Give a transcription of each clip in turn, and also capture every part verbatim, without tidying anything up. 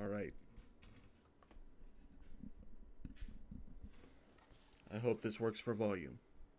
Alright. I hope this works for volume.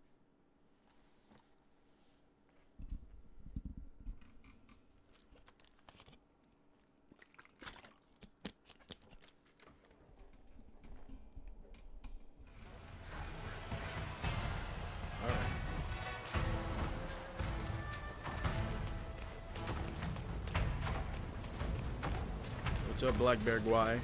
What's up, Black Bear Guai?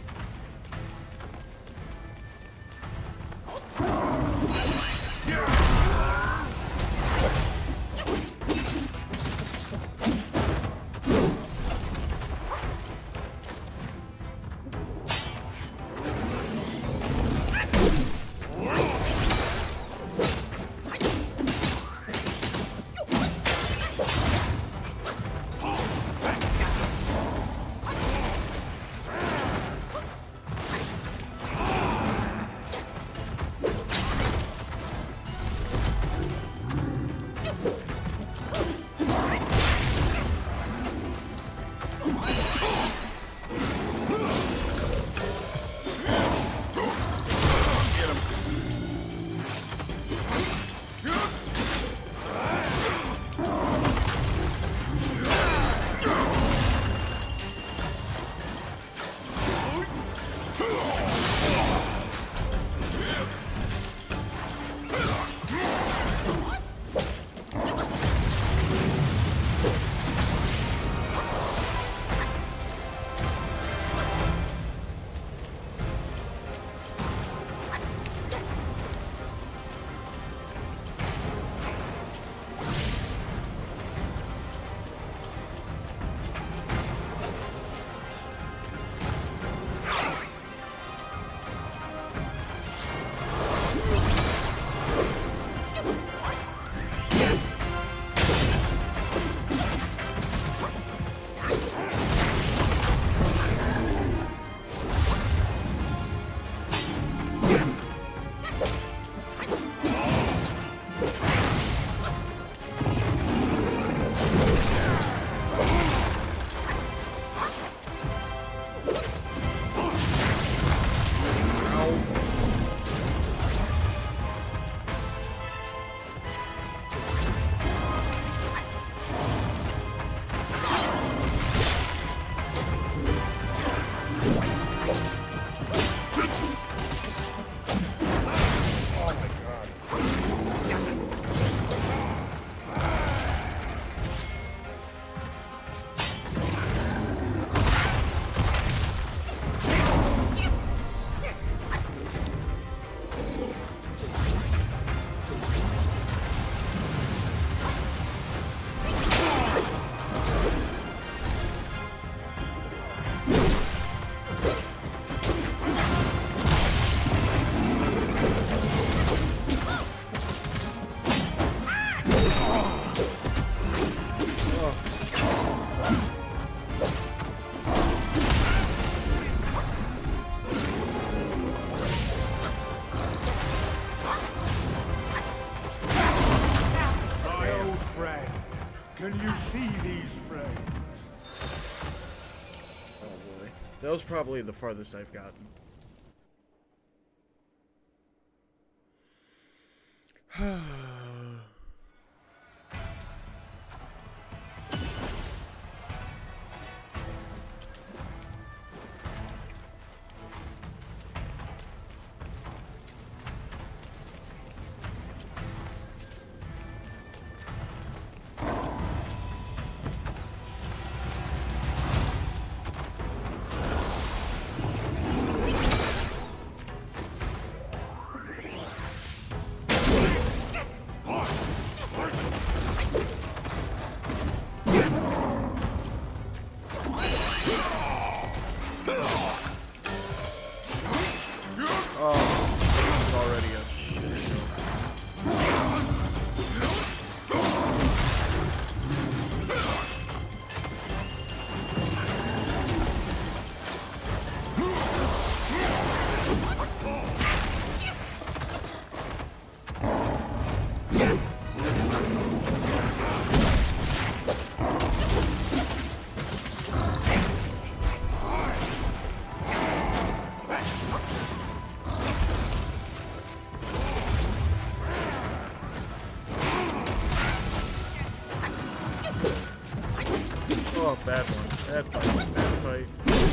Can you see these frames? Oh boy. That was probably the farthest I've gotten. Oh, bad one. Bad fight. Bad fight.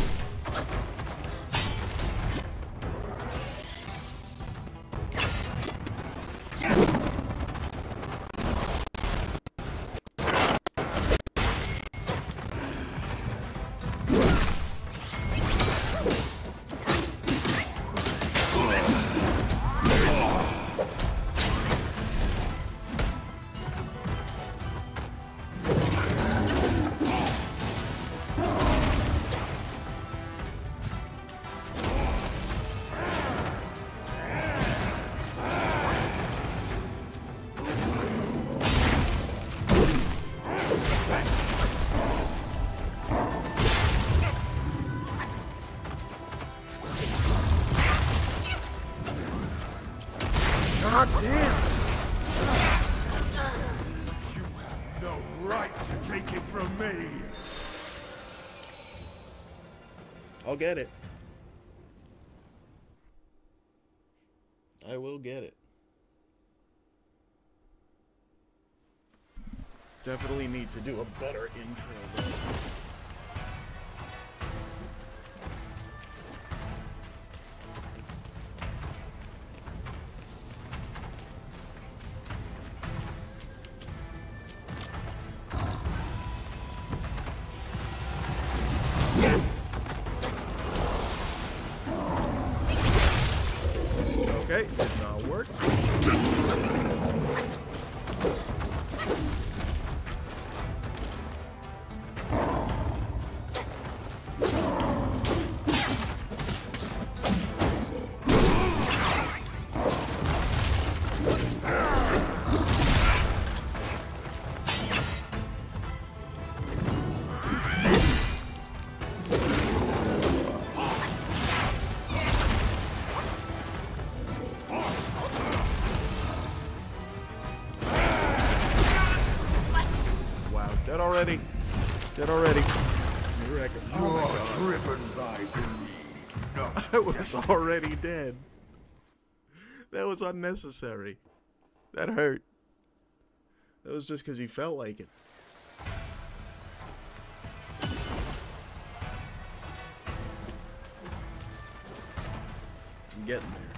God damn! You have no right to take it from me! I'll get it. I will get it. Definitely need to do a better intro though. Okay, did not work. Dead already. Dead already. You reckon? You are driven by greed, not I was already dead. That was unnecessary. That hurt. That was just because he felt like it. I'm getting there.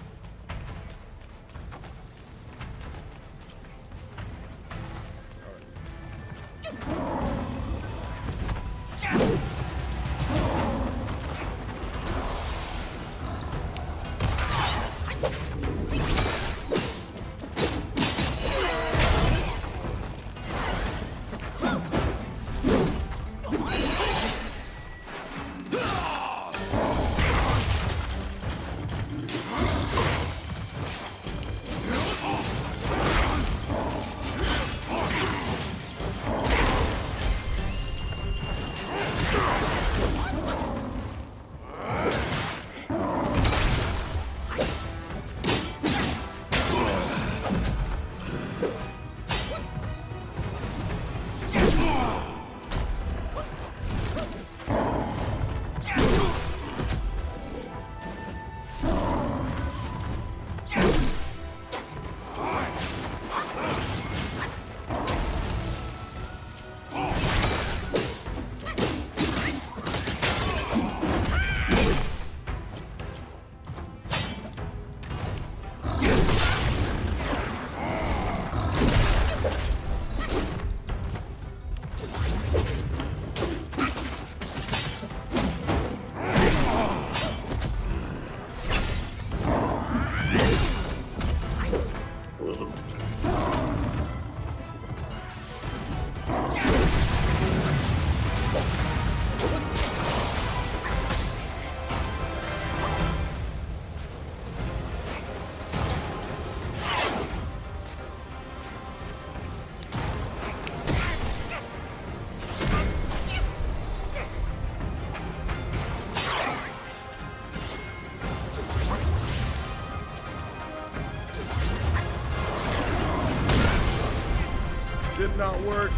Did not work.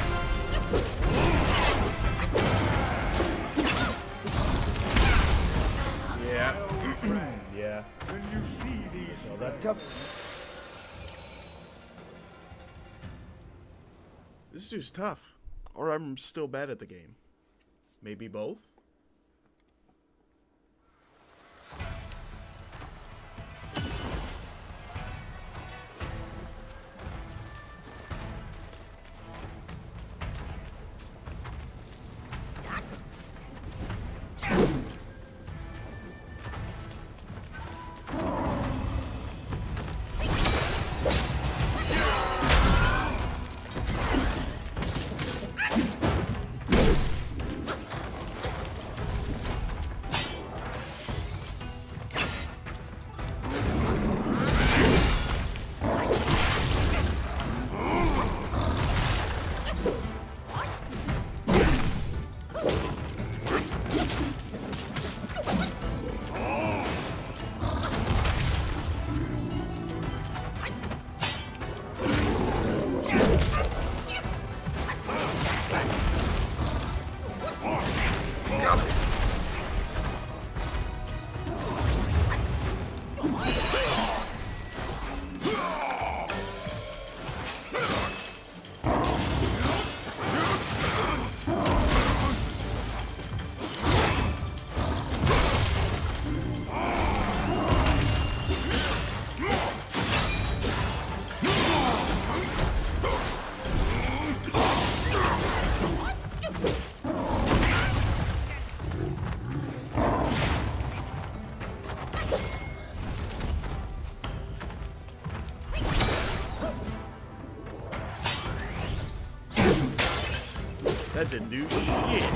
Yeah. Yeah. When you see these So that friends, This dude's tough. Or I'm still bad at the game. Maybe both? That didn't do shit.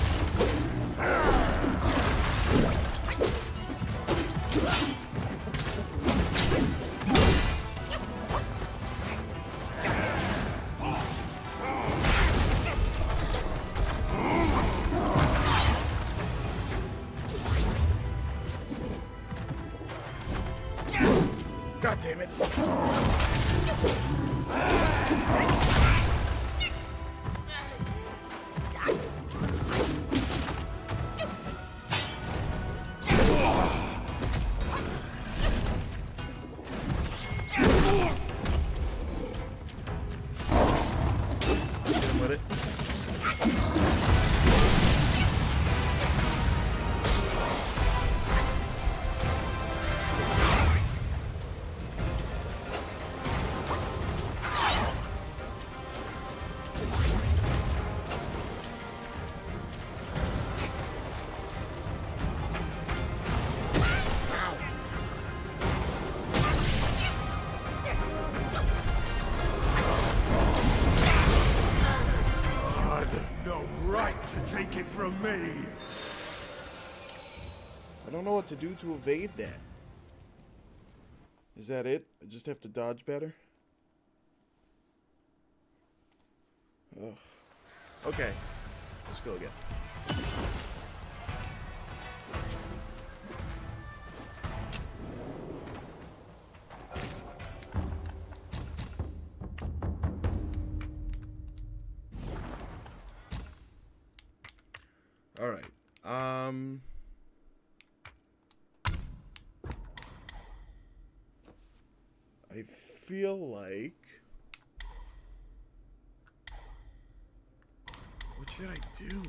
God damn it. With it. Take it from me. I don't know what to do to evade that. Is that it? I just have to dodge better? Ugh. Okay. Let's go again. All right. Um. I feel like. What should I do?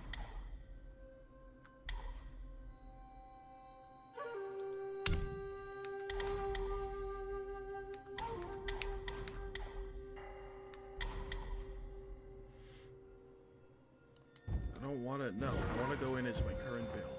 I don't want to, no, I want to go in as my current build.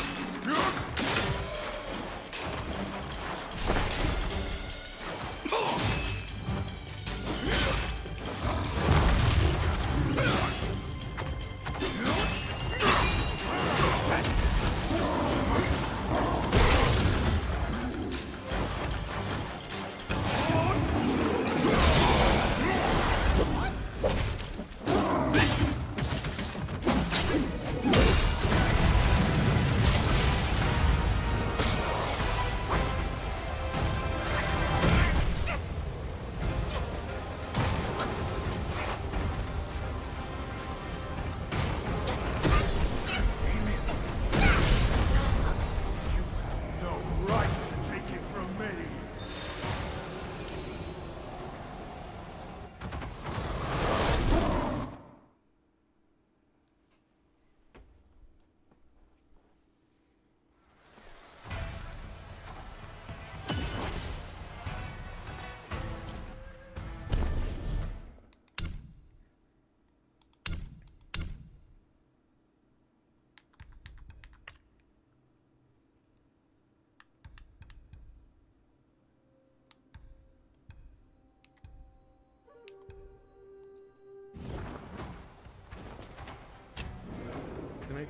Oh!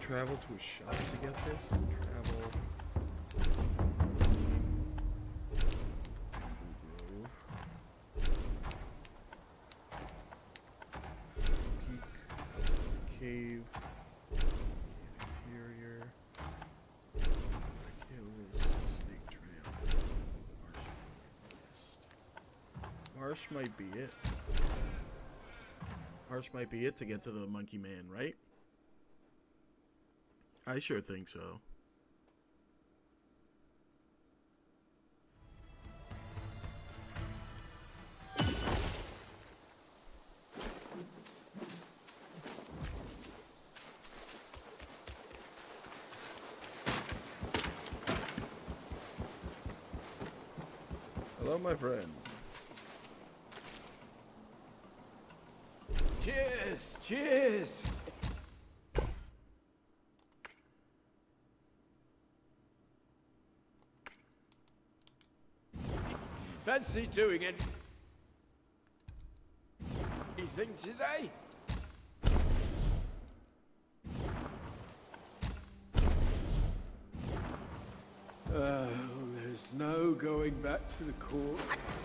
travel to a shop to get this? Travel. Grove. Peak. Cave. Interior. Snake trail. Marsh. Marsh might be it. Marsh might be it to get to the Monkey Man, right? I sure think so. Hello, my friend. Cheers! Cheers! Fancy doing it? Anything today? Oh, there's no going back to the court.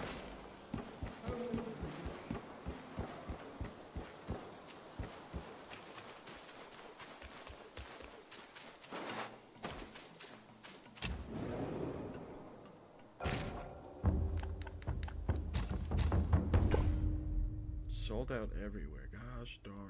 Sold out everywhere. Gosh darn.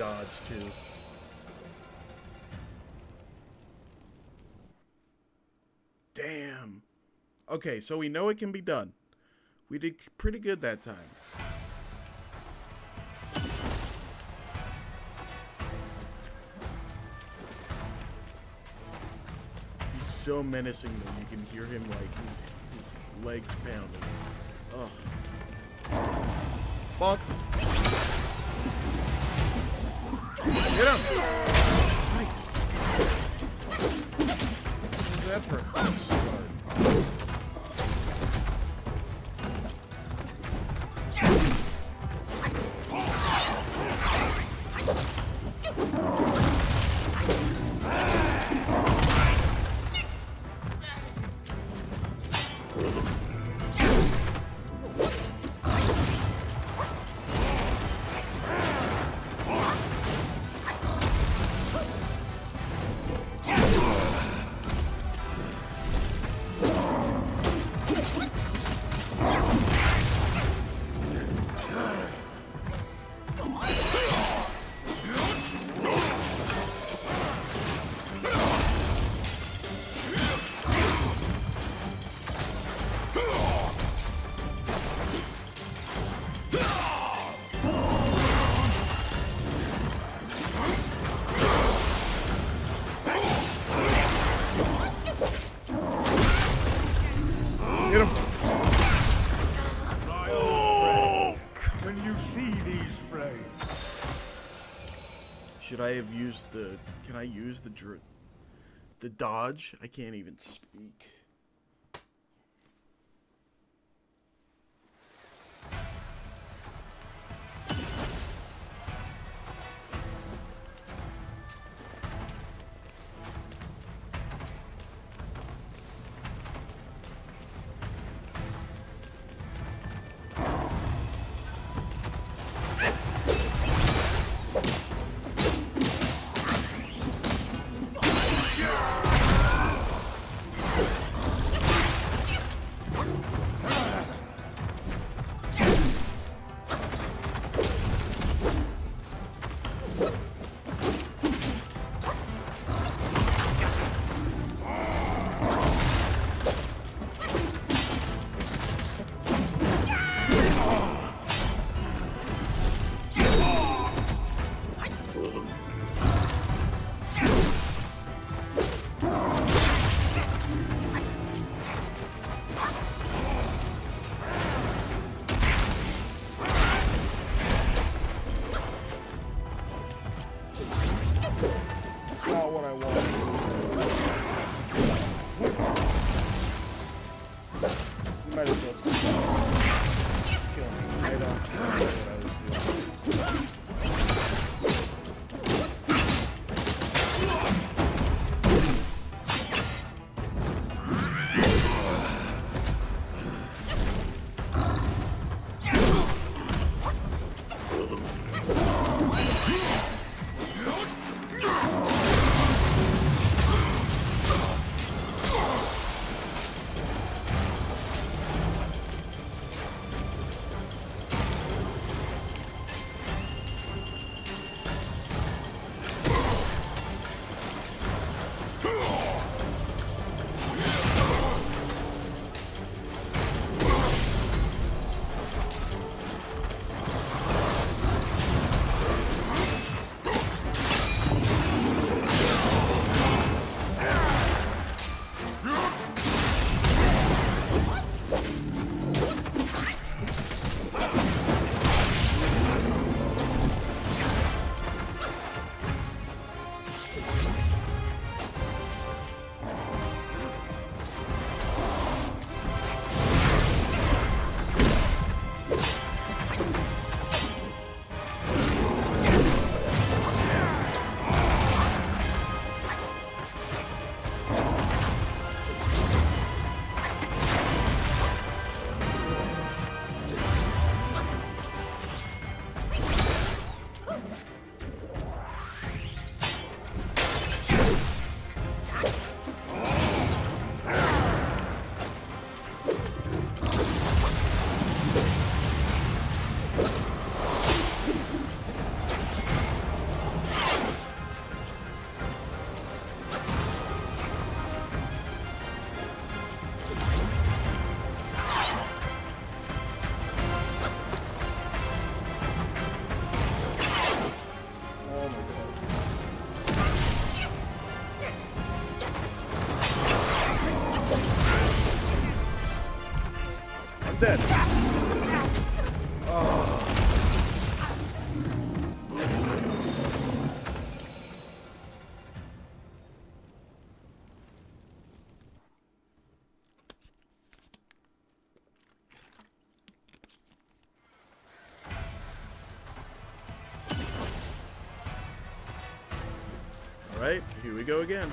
dodge too. Damn. Okay, so we know it can be done. We did pretty good that time. He's so menacing that you can hear him like his, his legs pounding. Oh. Fuck. Get him! Nice. What's that for a close start? Should I have used the... Can I use the dr... The dodge? I can't even speak. dead. Oh. All right, here we go again.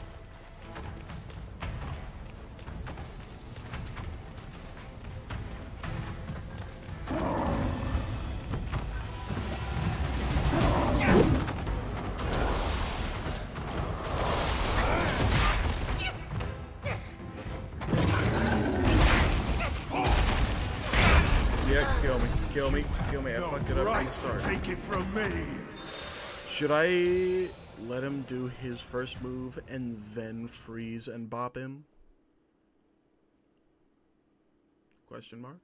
Yeah, kill me, kill me, kill me. I fucked it up at the start. Take it from me. Should I let him do his first move and then freeze and bop him? Question mark.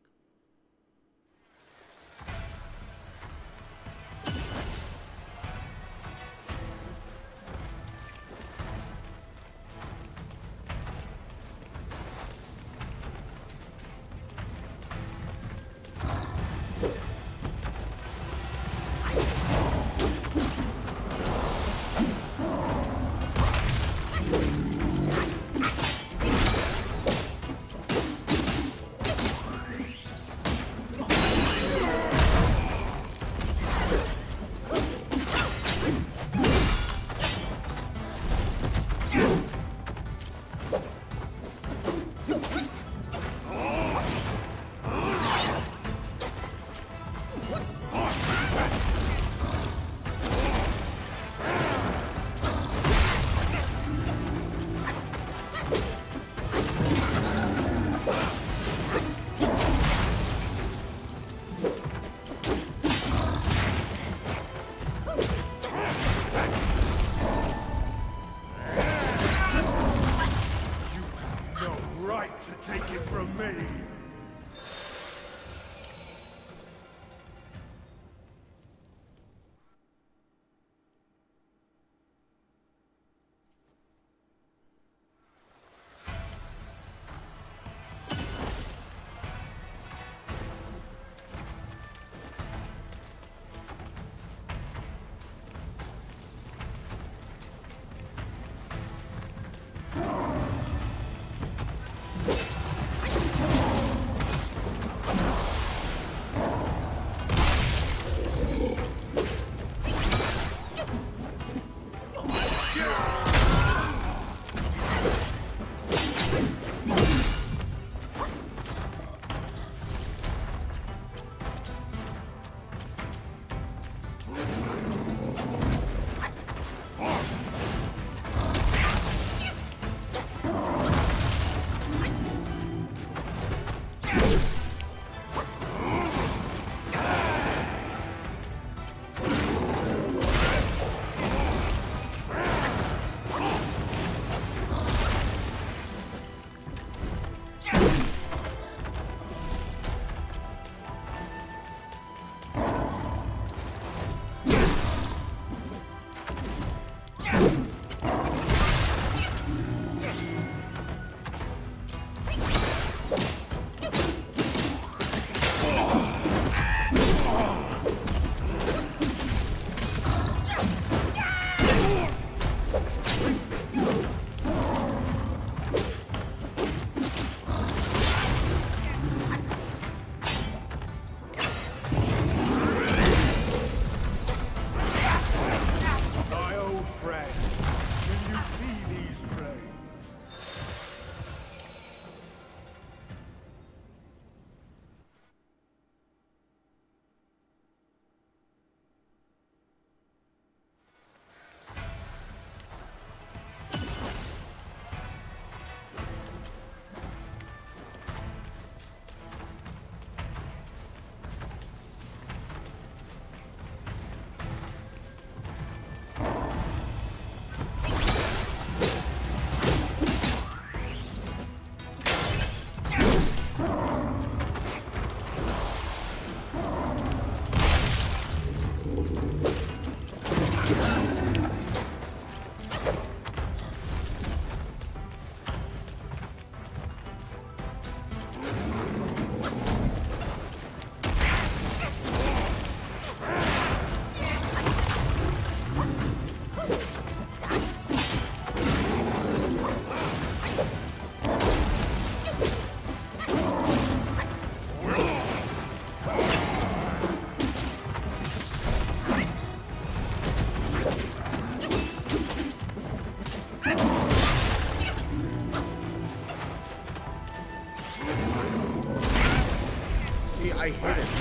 See, I hit it.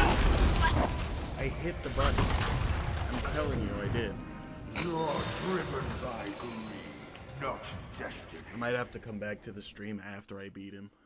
I hit the button. I'm telling you, I did. You're driven by greed, not destiny. I might have to come back to the stream after I beat him.